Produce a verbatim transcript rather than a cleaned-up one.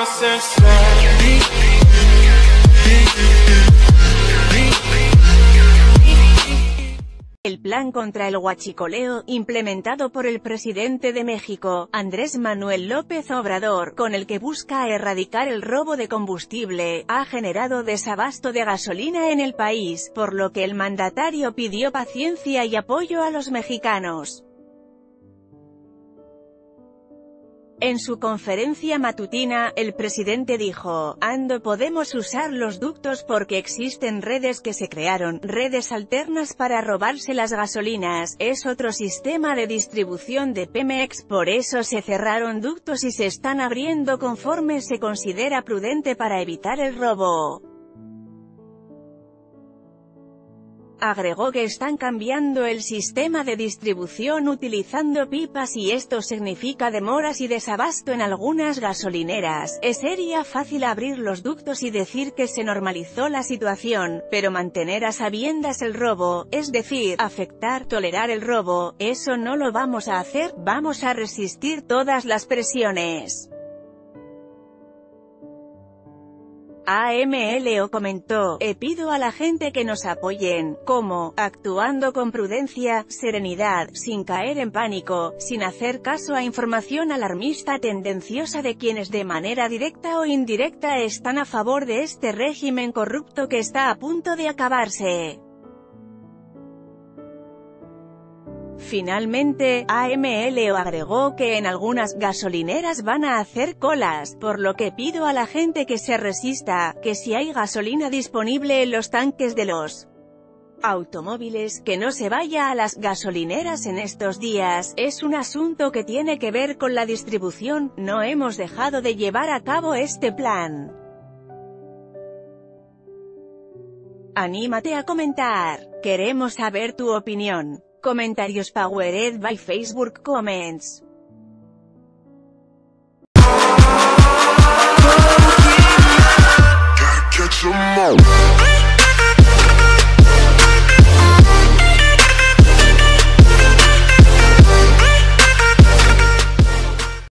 El plan contra el huachicoleo, implementado por el presidente de México, Andrés Manuel López Obrador, con el que busca erradicar el robo de combustible, ha generado desabasto de gasolina en el país, por lo que el mandatario pidió paciencia y apoyo a los mexicanos. En su conferencia matutina, el presidente dijo, "Ando podemos usar los ductos porque existen redes que se crearon, redes alternas para robarse las gasolinas, es otro sistema de distribución de Pemex, por eso se cerraron ductos y se están abriendo conforme se considera prudente para evitar el robo". Agregó que están cambiando el sistema de distribución utilizando pipas y esto significa demoras y desabasto en algunas gasolineras. Es sería fácil abrir los ductos y decir que se normalizó la situación, pero mantener a sabiendas el robo, es decir, afectar, tolerar el robo, eso no lo vamos a hacer, vamos a resistir todas las presiones. A M L O comentó, "He pido a la gente que nos apoyen, ¿cómo? Actuando con prudencia, serenidad, sin caer en pánico, sin hacer caso a información alarmista tendenciosa de quienes de manera directa o indirecta están a favor de este régimen corrupto que está a punto de acabarse". Finalmente, A M L O agregó que en algunas gasolineras van a hacer colas, por lo que pido a la gente que se resista, que si hay gasolina disponible en los tanques de los automóviles, que no se vaya a las gasolineras en estos días, es un asunto que tiene que ver con la distribución, no hemos dejado de llevar a cabo este plan. Anímate a comentar, queremos saber tu opinión. Comentarios powered by Facebook Comments.